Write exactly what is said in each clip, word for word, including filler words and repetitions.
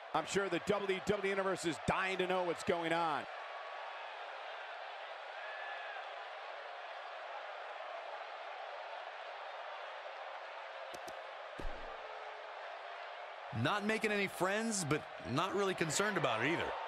I'm sure the W W E Universe is dying to know what's going on. Not making any friends, but not really concerned about it either.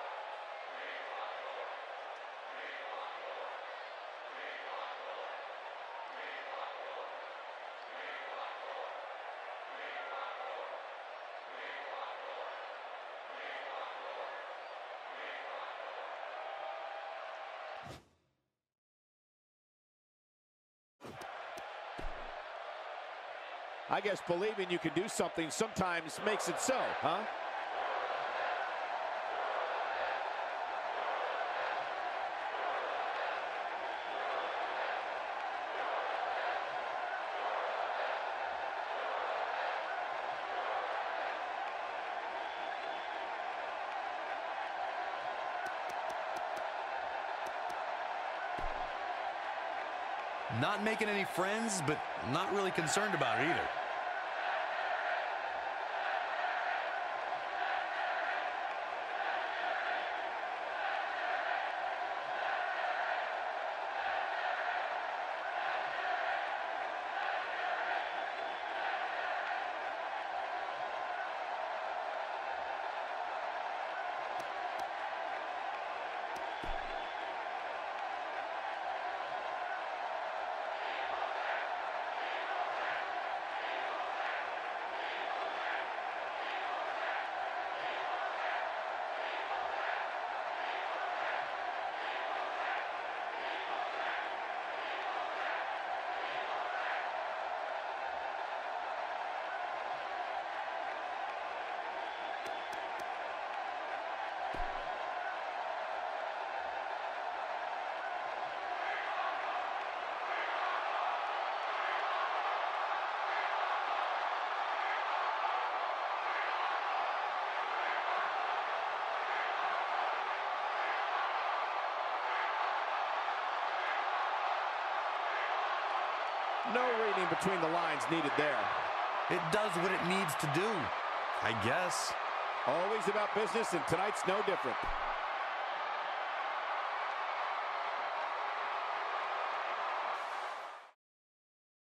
I guess believing you can do something sometimes makes it so, huh? Not making any friends, but not really concerned about it either. No reading between the lines needed there. It does what it needs to do, I guess. Always about business, and tonight's no different.